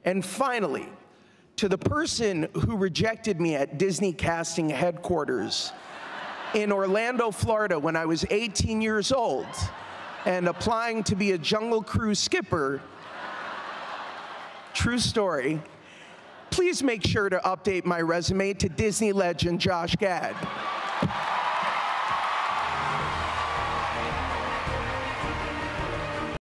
And finally, to the person who rejected me at Disney casting headquarters in Orlando, Florida, when I was 18 years old and applying to be a Jungle Cruise skipper, true story, please make sure to update my resume to Disney legend Josh Gad.